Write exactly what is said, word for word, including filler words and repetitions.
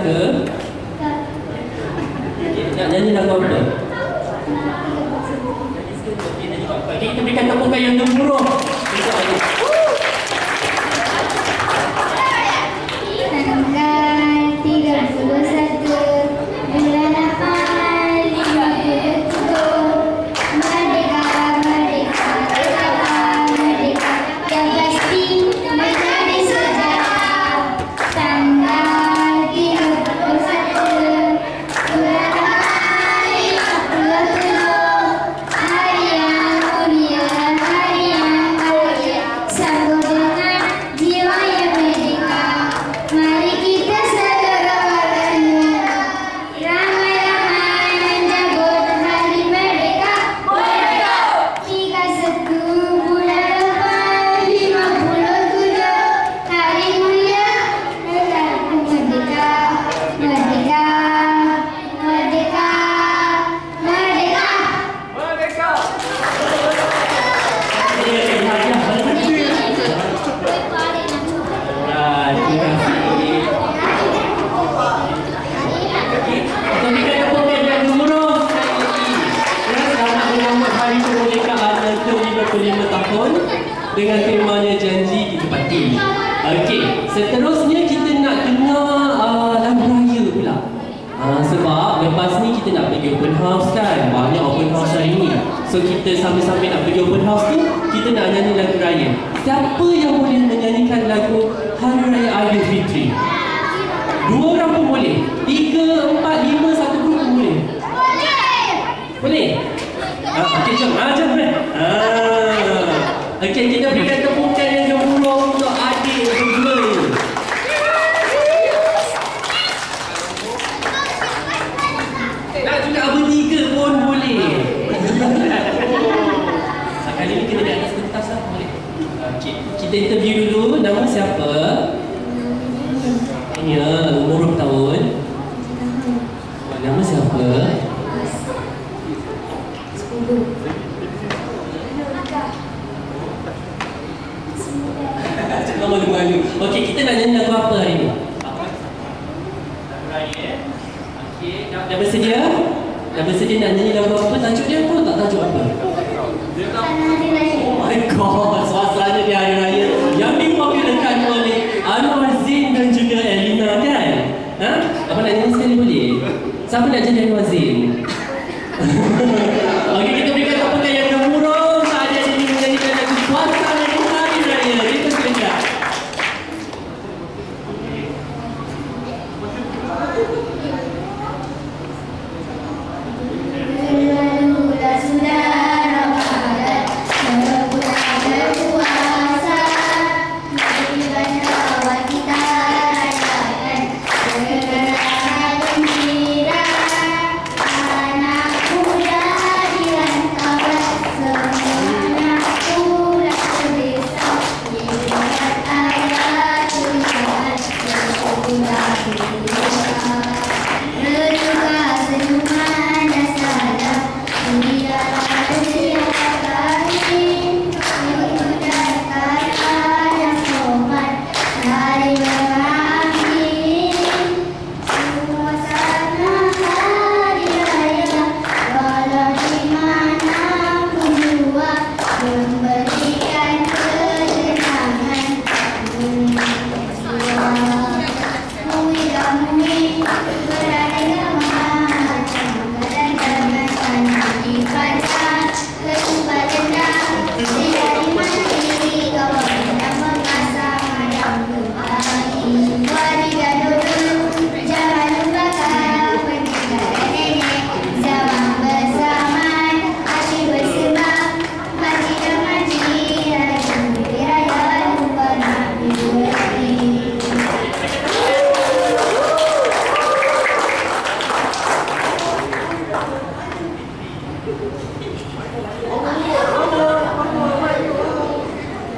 ke? Nak nyanyi lagu apa? Okay, kita berikan tepukan yang gemuruh. Tanggal tiga puluh satu bulan April lima puluh tujuh, merdeka, merdeka, merdeka, merdeka, yang pasti menjadi sejarah. Tanggal tiga puluh satu bulan April lima puluh tujuh, hari yang mulia, hari yang bahagia, sambut dengan jiwa yang merdeka. Mari kita segeranya ramai-ramai menyambut hari merdeka. Merdeka. Tiga satu bulan April lima puluh tujuh, hari mulia negara merdeka. Merdeka, merdeka, merdeka. Ah, terima kasih. Kita berikan tepukan yang gemuruh sekali lagi. Ya, selamat menyambut Hari Kemerdekaan yang ke lima puluh lima tahun dengan temanya janji ditepati. Okey, seterusnya kita nak dengar uh, lagu raya pula. Uh, sebab lepas ni kita nak pergi open house kan. Banyak open house hari ni. So kita sambil-sambil nak pergi open house tu, kita nak nyanyi lagu raya. Siapa yang boleh menyanyikan lagu Hari Raya Aidilfitri? Dua orang pun boleh. Tiga, empat, lima, satu grup pun boleh. Boleh? Ah, okey, jom. Ah, jom. Ah. Okey, kita berikan tepukan yang gemuruh untuk adik berdua ni. Nak juga bertiga pun boleh. Kali ni kita di atas kertas lah, boleh. Okey, kita interview dulu. Nama siapa? Ya, umur berapa tahun? Nama siapa? Sepuluh. Jangan malu-malu. Okey, kita nak nyanyi lagu apa hari ni? Apa? Lagu raya. Okey, dah, dah bersedia? Dah bersedia nak nyanyi lagu apa? Tajuk dia apa? Tak tajuk apa? Oh my god, suasananya di hari raya yang dipopularkan oleh Anwar Zain dan juga Elina kan? Ha? Apa nak nyanyi sekali boleh? Siapa nak jadi Anwar Zain? Okey, kita berikan tepukan yang gemuruh saat dia ini menyanyikan lagu suasana di hari raya. Kita sekejap. Berlalulah sudah Ramadan, berbulan berpuasa, beribadah awal kita rayakan dengan gembira. Anak muda di rantauan, semua anak pulang ke desa, dibuat ayat Tuhan bersyukurlah berdoa. Berduka senyuman dan salam, biarlah bersiap kami, mengudahkan yang sopan, mari berkami. Suasana hari raya, walau di mana pun jua, memberikan ketenangan, memberikan jiwa. Mudah-mudahan beraneka macam badan dan tanah dipandang ketupat dendam dari mati kawan yang mengasah madam gempa.